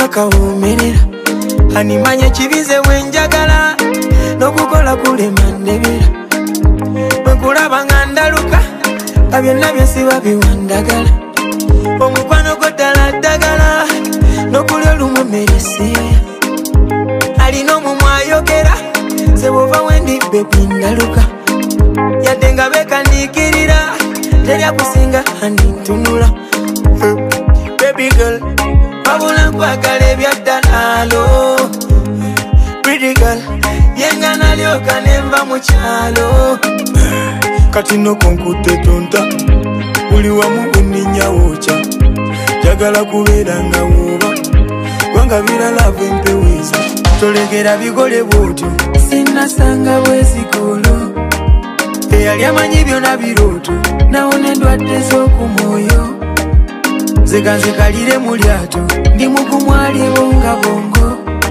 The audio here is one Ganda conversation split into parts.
kawumirira animanye kibize wenjagala n'okukola kulema ndebera bwe kulaba nga ndaluka nga byonna byesiba biwandagala omukwano gwo ddala ddagala n'okulya olumu mmere seeya alina omumwa ayogera ze bw'ova wendi bebi ndaluka yadde nga beekaniikirira terya kusinga andintunula baby girl wabula nkwagala ebyaddalaalo pretty girl yenga nalyoka nenva mu kyalo kati nokonkutte tonta buli wamu buninyawokya njagala kubeera nga wooba kubanga biralavu empeweza tolegera bigole bwotyo sinasanga bwesikolo eyali amanyi byonna birooto nawona endwadde z'okumwoyo nzekanzekalire mu lyato ndi mukumwalibo nga bongo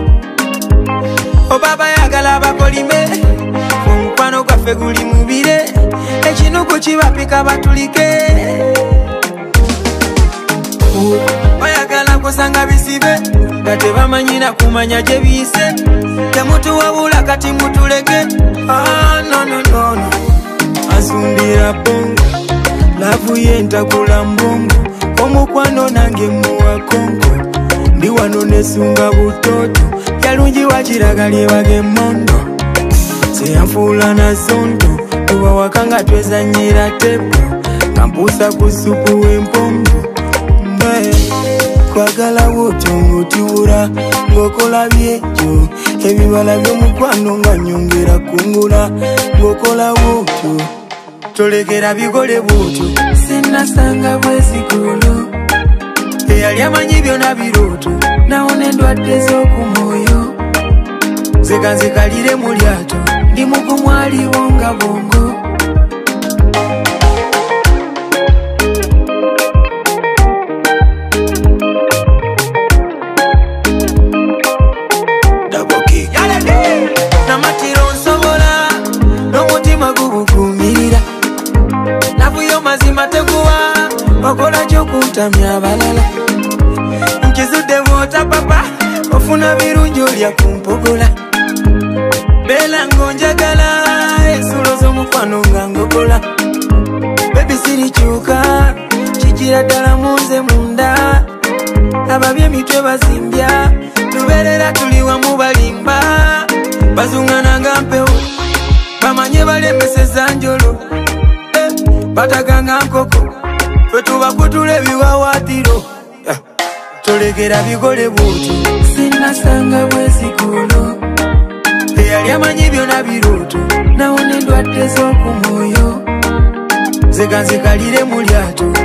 obaba yagala abakolime omukwano gwaffe guli mubire ekinuku kibapika batulike oyagala kusanga bisibe nga tebamanyina kumanya gye biyise temutuwabula kati mutuleke nononono asundira bongo lavu yentakula mbongo omukwano nange muwa kongo ndi wano nesunga butoto yalungi wakiraga lyebage emondo zeyanfuula na zonto oba wakanga twezanyira tepo kampusa ku supu w'empombo kwagala wotyo ng'otiwula ng'okola byekyo ebibala by'omukwano nga nyongera kungula ng'okola wotyo tolekera bigole bwotyo sinasanga bwesikolo eyali amanyi byonna birooto nawona endwadde z'okumwoyo zekanzekalire mu lyato ndi mukumwalibo nga bongo namatiro nsobola n'omutima gubugumirira navuyo mazima teguwa okola ky'okuntamya abalala nkizudde bwota papa ofuna birungi olya kumpogola beera ng'onjagala ensulo z'omukwano nga ngogola bebi sirikyuka kikira ddala munze munda ababye emitwe bazimbya tubeerera tuli wamu balimba bazungana nga mpewo bamanye balemeseza njolo bataganga nkoko ffe tubakutula ebiwawaatiro tolekera bigole bwotyo sinasanga bwesikolo eyali amanyi byonna birooto nawona endwadde z'okumwoyo zekanzekalire mu lyato